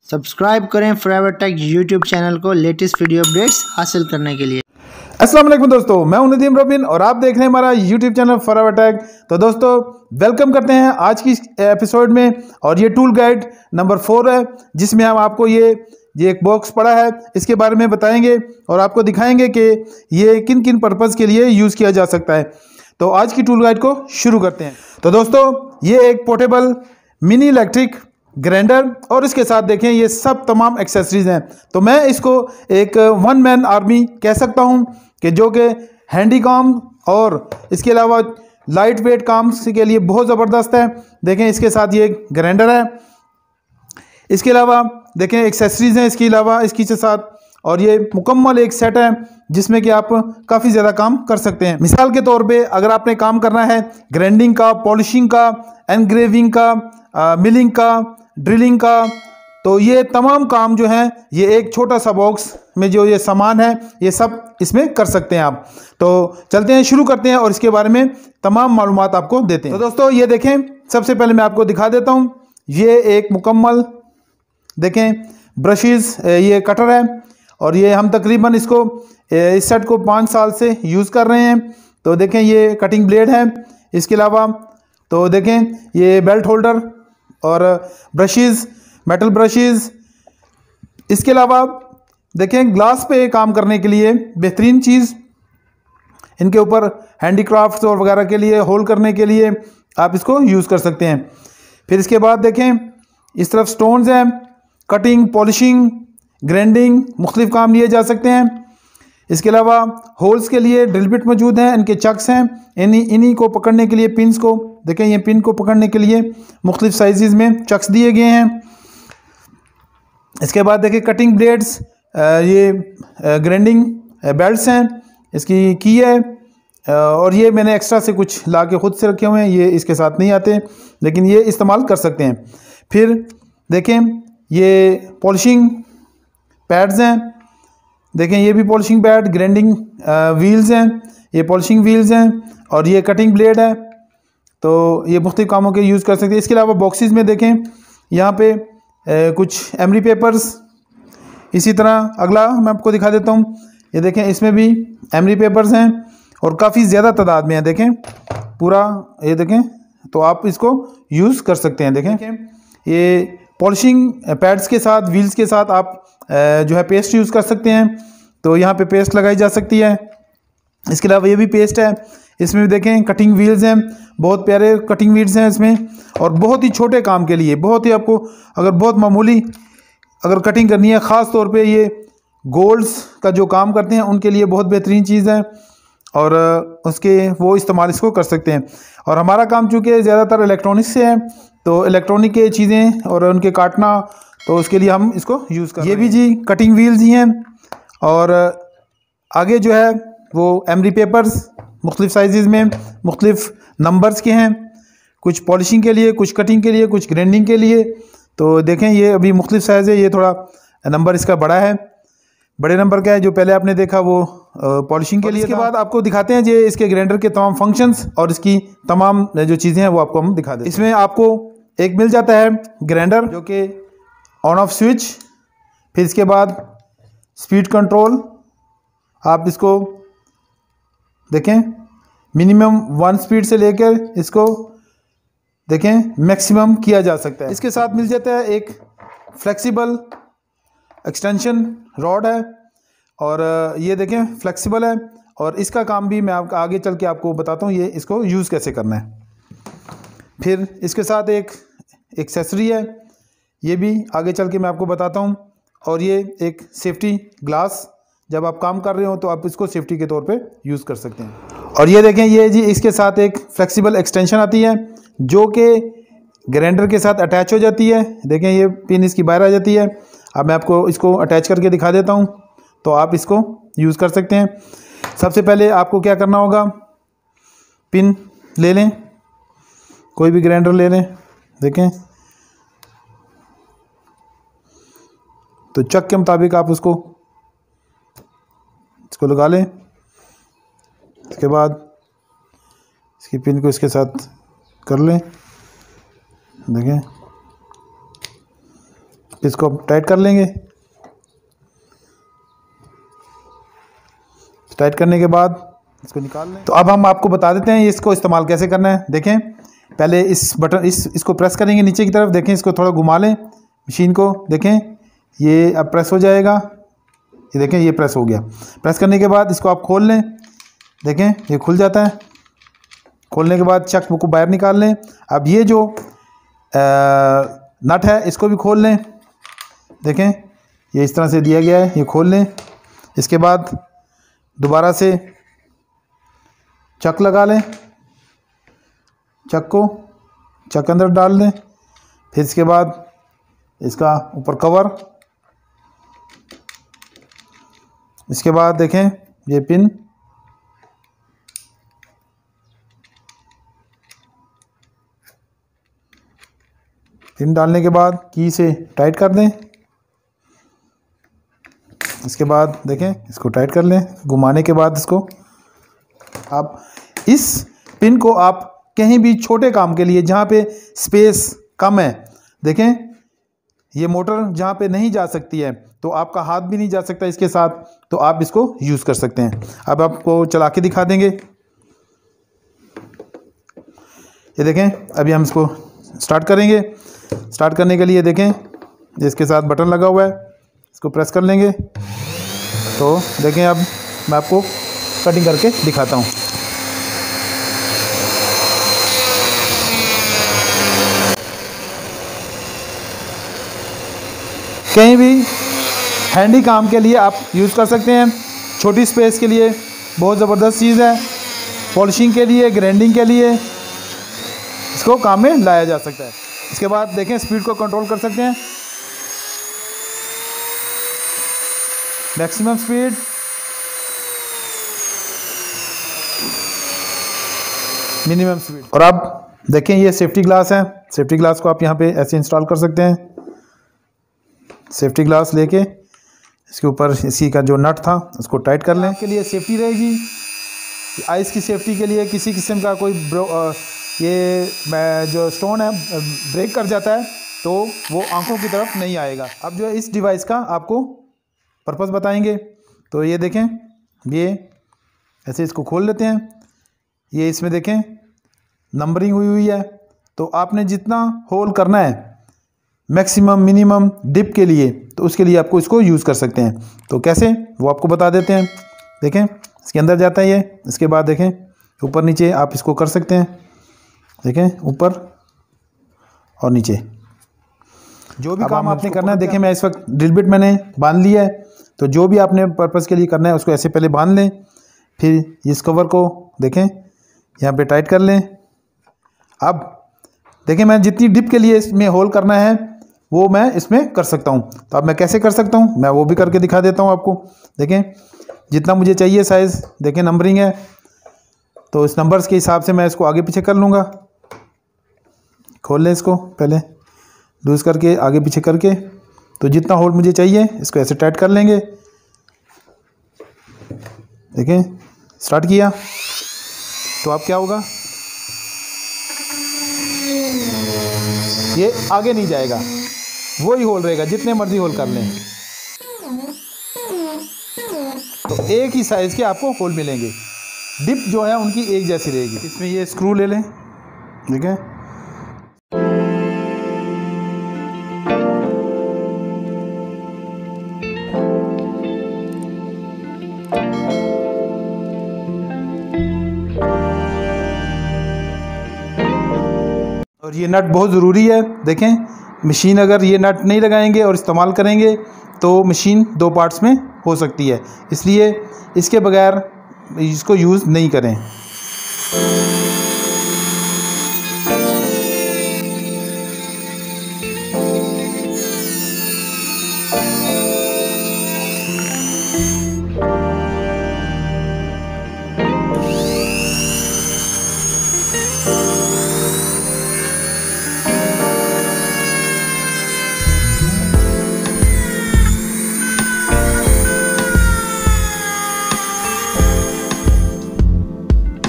Subscribe करें forever tech YouTube channel को latest video updates हासिल करने के लिए। अस्सलाम वालेकुम दोस्तों, मैं हूं नदीम रोबिन और आप देख रहे हैं हमारा यूट्यूब चैनल फॉरएवर टेक। तो दोस्तों वेलकम करते हैं आज की एपिसोड में। और ये टूल गाइड नंबर 4 है, जिसमें हम आपको ये एक बॉक्स पड़ा है, इसके बारे में बताएंगे और आपको दिखाएंगे कि ये किन किन पर्पज़ के लिए यूज़ किया जा सकता है। तो आज की टूल गाइड को शुरू करते हैं। तो दोस्तों ये एक पोर्टेबल मिनी इलेक्ट्रिक ग्राइंडर और इसके साथ देखें ये सब तमाम एक्सेसरीज हैं। तो मैं इसको एक वन मैन आर्मी कह सकता हूं कि जो कि हैंडी काम और इसके अलावा लाइट वेट काम के लिए बहुत ज़बरदस्त है। देखें इसके साथ ये ग्राइंडर है, इसके अलावा देखें एक्सेसरीज हैं इसके अलावा इसके साथ, और ये मुकम्मल एक सेट है जिसमें कि आप काफ़ी ज़्यादा काम कर सकते हैं। मिसाल के तौर पे अगर आपने काम करना है ग्राइंडिंग का, पॉलिशिंग का, एनग्रेविंग का, मिलिंग का, ड्रिलिंग का, तो ये तमाम काम जो हैं ये एक छोटा सा बॉक्स में जो ये सामान है ये सब इसमें कर सकते हैं आप। तो चलते हैं, शुरू करते हैं और इसके बारे में तमाम मालूमात आपको देते हैं। तो दोस्तों ये देखें, सबसे पहले मैं आपको दिखा देता हूँ। ये एक मुकम्मल देखें ब्रशेज़, ये कटर है और ये हम तकरीबन इसको इस सेट को 5 साल से यूज़ कर रहे हैं। तो देखें ये कटिंग ब्लेड है, इसके अलावा तो देखें ये बेल्ट होल्डर और ब्रशेज़, मेटल ब्रशेज़, इसके अलावा देखें ग्लास पे काम करने के लिए बेहतरीन चीज़, इनके ऊपर हैंडीक्राफ्ट्स और वगैरह के लिए होल करने के लिए आप इसको यूज़ कर सकते हैं। फिर इसके बाद देखें इस तरफ स्टोन्स हैं, कटिंग, पॉलिशिंग, ग्राइंडिंग, मुख्तलिफ काम लिए जा सकते हैं। इसके अलावा होल्स के लिए ड्रिल बिट मौजूद हैं, इनके चक्स हैं, इन्हीं को पकड़ने के लिए पिन्स को देखें, ये पिन को पकड़ने के लिए मुख्तलिफ साइज़ में चक्स दिए गए हैं। इसके बाद देखें कटिंग ब्लेड्स, ये ग्राइंडिंग बेल्ट्स हैं, इसकी की है और ये मैंने एक्स्ट्रा से कुछ ला के ख़ुद से रखे हुए हैं, ये इसके साथ नहीं आते लेकिन ये इस्तेमाल कर सकते हैं। फिर देखें ये पॉलिशिंग पैड्स हैं, देखें ये भी पॉलिशिंग पैड, ग्राइंडिंग व्हील्स हैं, ये पॉलिशिंग व्हील्स हैं और ये कटिंग ब्लेड है। तो ये मुख्तलिफ कामों के यूज़ कर सकते हैं। इसके अलावा बॉक्सेस में देखें यहाँ पे कुछ एमरी पेपर्स, इसी तरह अगला मैं आपको दिखा देता हूँ। ये देखें इसमें भी एमरी पेपर्स हैं और काफ़ी ज़्यादा तादाद में है, देखें पूरा ये देखें, तो आप इसको यूज़ कर सकते हैं। देखें ये पॉलिशिंग पैड्स के साथ, व्हील्स के साथ आप जो है पेस्ट यूज़ कर सकते हैं, तो यहाँ पे पेस्ट लगाई जा सकती है। इसके अलावा ये भी पेस्ट है, इसमें भी देखें कटिंग व्हील्स हैं, बहुत प्यारे कटिंग व्हील्स हैं इसमें और बहुत ही छोटे काम के लिए, बहुत ही आपको अगर बहुत मामूली अगर कटिंग करनी है, ख़ास तौर पे ये गोल्ड्स का जो काम करते हैं उनके लिए बहुत बेहतरीन चीज़ है और उसके वो इस्तेमाल इसको कर सकते हैं। और हमारा काम चूँकि ज़्यादातर इलेक्ट्रॉनिक्स से है, तो इलेक्ट्रॉनिक के चीज़ें और उनके काटना, तो उसके लिए हम इसको यूज़ कर रहे हैं। ये भी जी कटिंग व्हील्स ही हैं और आगे जो है वो एमरी पेपर्स मुख्तलिफ साइज़ में मुख्तलिफ नंबर्स के हैं, कुछ पॉलिशिंग के लिए, कुछ कटिंग के लिए, कुछ ग्राइंडिंग के लिए। तो देखें ये अभी मुख्तलिफ साइज़ है, ये थोड़ा नंबर इसका बड़ा है, बड़े नंबर का है, जो पहले आपने देखा वो पॉलिशिंग के लिए। इसके बाद आपको दिखाते हैं जे इसके ग्राइंडर के तमाम फंक्शंस और इसकी तमाम जो चीज़ें हैं वो आपको हम दिखा दें। इसमें आपको एक मिल जाता है ग्राइंडर जो कि ऑन ऑफ स्विच, फिर इसके बाद स्पीड कंट्रोल, आप इसको देखें मिनिमम 1 स्पीड से लेकर इसको देखें मैक्सिमम किया जा सकता है। इसके साथ मिल जाता है एक फ्लेक्सिबल एक्सटेंशन रॉड है और ये देखें फ्लेक्सिबल है और इसका काम भी मैं आपको आगे चल के आपको बताता हूँ ये इसको यूज़ कैसे करना है। फिर इसके साथ एक एक्सेसरी है, ये भी आगे चल के मैं आपको बताता हूँ। और ये एक सेफ्टी ग्लास, जब आप काम कर रहे हो तो आप इसको सेफ्टी के तौर पे यूज़ कर सकते हैं। और ये देखें ये जी इसके साथ एक फ्लेक्सिबल एक्सटेंशन आती है जो कि ग्राइंडर के साथ अटैच हो जाती है। देखें ये पिन इसकी बाहर आ जाती है। अब मैं आपको इसको अटैच करके दिखा देता हूँ, तो आप इसको यूज़ कर सकते हैं। सबसे पहले आपको क्या करना होगा, पिन ले लें, कोई भी ग्राइंडर ले लें, देखें तो चक के मुताबिक आप इसको लगा लें। इसके बाद इसकी पिन को इसके साथ कर लें, देखें इसको टाइट कर लेंगे। टाइट करने के बाद इसको निकाल लें। तो अब हम आपको बता देते हैं इसको इस्तेमाल कैसे करना है। देखें, पहले इस बटन इसको प्रेस करेंगे नीचे की तरफ। देखें, इसको थोड़ा घुमा लें मशीन को। देखें, ये अब प्रेस हो जाएगा। ये देखें, ये प्रेस हो गया। प्रेस करने के बाद इसको आप खोल लें। देखें, ये खुल जाता है। खोलने के बाद चक को बाहर निकाल लें। अब ये जो नट है इसको भी खोल लें। देखें, ये इस तरह से दिया गया है, ये खोल लें। इसके बाद दोबारा से चक लगा लें। चक अंदर डाल दें। फिर इसके बाद इसका ऊपर कवर। इसके बाद देखें, ये पिन डालने के बाद की से टाइट कर दें। इसके बाद देखें, इसको टाइट कर लें। घुमाने के बाद इसको आप इस पिन को आप कहीं भी छोटे काम के लिए जहाँ पे स्पेस कम है, देखें ये मोटर जहाँ पे नहीं जा सकती है तो आपका हाथ भी नहीं जा सकता इसके साथ, तो आप इसको यूज़ कर सकते हैं। अब आपको चला के दिखा देंगे। ये देखें, अभी हम इसको स्टार्ट करेंगे। स्टार्ट करने के लिए देखें, इसके साथ बटन लगा हुआ है, इसको प्रेस कर लेंगे। तो देखें, अब मैं आपको कटिंग करके दिखाता हूँ। कहीं भी हैंडी काम के लिए आप यूज़ कर सकते हैं। छोटी स्पेस के लिए बहुत ज़बरदस्त चीज़ है। पॉलिशिंग के लिए, ग्राइंडिंग के लिए इसको काम में लाया जा सकता है। इसके बाद देखें, स्पीड को कंट्रोल कर सकते हैं। Maximum speed, minimum speed. और आप देखें, ये सेफ्टी ग्लास है। सेफ्टी ग्लास को आप यहाँ पे ऐसे इंस्टॉल कर सकते हैं। सेफ्टी ग्लास लेके इसके ऊपर इसी का जो नट था उसको टाइट कर लें। के लिए सेफ्टी रहेगी। आइस की सेफ्टी के लिए किसी किस्म का कोई ये जो स्टोन है ब्रेक कर जाता है तो वो आंखों की तरफ नहीं आएगा। अब जो है इस डिवाइस का आपको पर्पस बताएंगे। तो ये देखें, ये ऐसे इसको खोल लेते हैं। ये इसमें देखें नंबरिंग हुई है। तो आपने जितना होल करना है मैक्सिमम मिनिमम डिप के लिए, तो उसके लिए आपको इसको यूज़ कर सकते हैं। तो कैसे, वो आपको बता देते हैं। देखें, इसके अंदर जाता है ये। इसके बाद देखें ऊपर नीचे आप इसको कर सकते हैं। देखें, ऊपर और नीचे जो भी काम आपने करना है। देखें, मैं इस वक्त ड्रिल बिट मैंने बांध लिया है। तो जो भी आपने पर्पस के लिए करना है उसको ऐसे पहले बांध लें। फिर इस कवर को देखें यहाँ पे टाइट कर लें। अब देखें, मैं जितनी डिप के लिए इसमें होल करना है वो मैं इसमें कर सकता हूँ। तो अब मैं कैसे कर सकता हूँ, मैं वो भी करके दिखा देता हूँ आपको। देखें, जितना मुझे चाहिए साइज़, देखें नंबरिंग है तो इस नंबर्स के हिसाब से मैं इसको आगे पीछे कर लूँगा। खोल लें इसको, पहले लूज़ करके आगे पीछे करके, तो जितना होल मुझे चाहिए इसको ऐसे टाइट कर लेंगे। देखें, स्टार्ट किया तो अब क्या होगा, ये आगे नहीं जाएगा, वही होल रहेगा जितने मर्जी होल कर लें। तो एक ही साइज़ के आपको होल मिलेंगे। डिप जो है उनकी एक जैसी रहेगी। इसमें ये स्क्रू ले लें। ठीक है, और ये नट बहुत ज़रूरी है। देखें, मशीन अगर ये नट नहीं लगाएंगे और इस्तेमाल करेंगे तो मशीन दो पार्ट्स में हो सकती है, इसलिए इसके बगैर इसको यूज़ नहीं करें।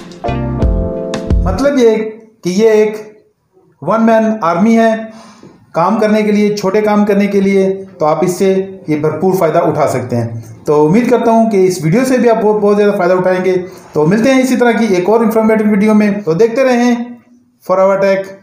मतलब ये कि ये एक वन मैन आर्मी है काम करने के लिए, छोटे काम करने के लिए, तो आप इससे ये भरपूर फ़ायदा उठा सकते हैं। तो उम्मीद करता हूँ कि इस वीडियो से भी आप बहुत ज़्यादा फ़ायदा उठाएंगे। तो मिलते हैं इसी तरह की एक और इन्फॉर्मेटिव वीडियो में। तो देखते रहें फॉरएवर टेक।